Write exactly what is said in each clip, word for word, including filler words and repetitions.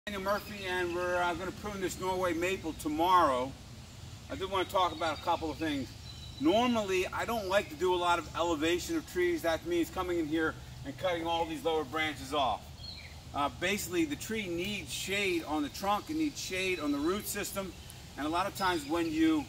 Daniel Murphy, and we're uh, going to prune this Norway maple tomorrow. I did want to talk about a couple of things. Normally, I don't like to do a lot of elevation of trees. That means coming in here and cutting all these lower branches off. Uh, basically, the tree needs shade on the trunk, it needs shade on the root system, and a lot of times when you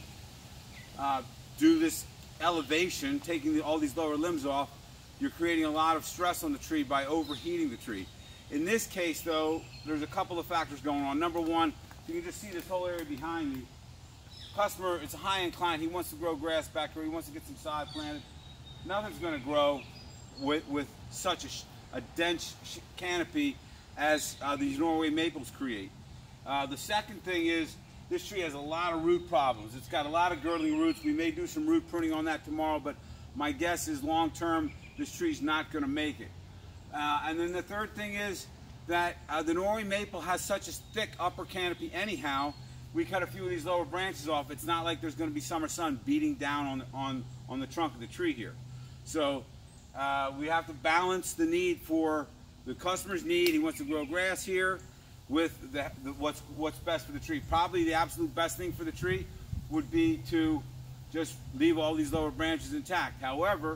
uh, do this elevation, taking the, all these lower limbs off, you're creating a lot of stress on the tree by overheating the tree. In this case, though, there's a couple of factors going on. Number one, you can just see this whole area behind me. Customer, it's a high incline. He wants to grow grass back here. He wants to get some sod planted. Nothing's going to grow with, with such a, a dense canopy as uh, these Norway maples create. Uh, the second thing is this tree has a lot of root problems. It's got a lot of girdling roots. We may do some root pruning on that tomorrow, but my guess is long term this tree's not going to make it. Uh, and then the third thing is that uh, the Norway maple has such a thick upper canopy anyhow. We cut a few of these lower branches off. It's not like there's going to be summer sun beating down on, on, on the trunk of the tree here. So uh, we have to balance the need for the customer's need. He wants to grow grass here with the, the, what's, what's best for the tree. Probably the absolute best thing for the tree would be to just leave all these lower branches intact. However,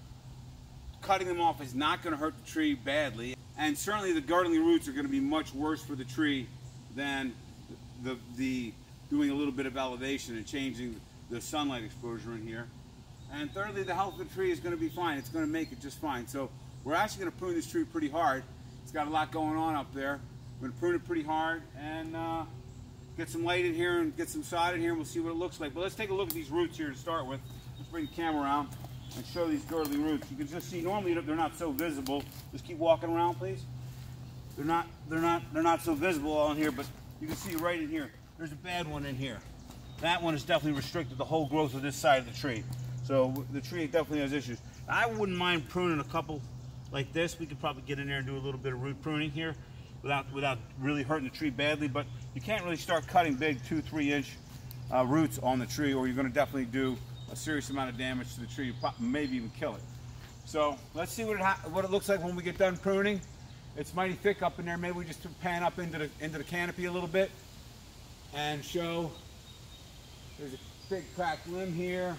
cutting them off is not going to hurt the tree badly, and certainly the girdling roots are going to be much worse for the tree than the, the doing a little bit of elevation and changing the sunlight exposure in here. And thirdly, the health of the tree is going to be fine. It's going to make it just fine. So we're actually going to prune this tree pretty hard. It's got a lot going on up there. We're going to prune it pretty hard and uh, get some light in here and get some sod in here, and we'll see what it looks like. But let's take a look at these roots here to start with. Let's bring the camera around and show these girdling roots. You can just see, normally they're not so visible. Just keep walking around, please. They're not, they're not, they're not so visible on here, but you can see right in here. There's a bad one in here. That one has definitely restricted the whole growth of this side of the tree. So the tree definitely has issues. I wouldn't mind pruning a couple like this. We could probably get in there and do a little bit of root pruning here without, without really hurting the tree badly, but you can't really start cutting big two, three inch uh, roots on the tree, or you're gonna definitely do a serious amount of damage to the tree, maybe even kill it. So let's see what it, what it looks like when we get done pruning. It's mighty thick up in there. Maybe we just pan up into the, into the canopy a little bit and show there's a big cracked limb here,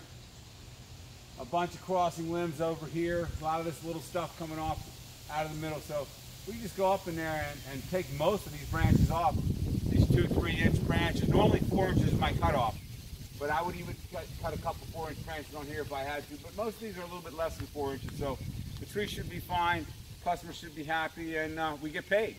a bunch of crossing limbs over here, a lot of this little stuff coming off out of the middle. So we just go up in there and, and take most of these branches off, these two, three inch branches. Normally four inches is my cutoff. But I would even cut, cut a couple four inch branches on here if I had to. But most of these are a little bit less than four inches. So the tree should be fine, customers should be happy, and uh, we get paid.